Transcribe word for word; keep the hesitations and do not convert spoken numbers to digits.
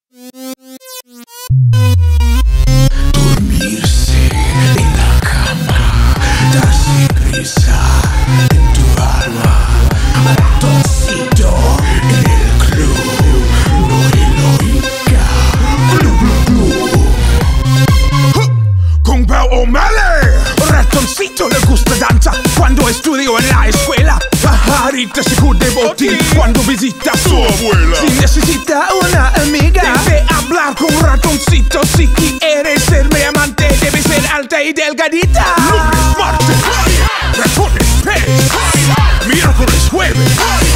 Dormirse en la cama, darse prisa en tu alma, ratoncito en el club, no heroica, club, club, club. Con Bel O'Malley, ratoncito le gusta danza cuando estudio en la escuela. Pajarita se de botín cuando visita a su abuela. Si necesita una amiga, debe hablar con un ratoncito. Si quieres ser mi amante, debe ser alta y delgadita. Lunes, martes, ratones, pez, miércoles, jueves.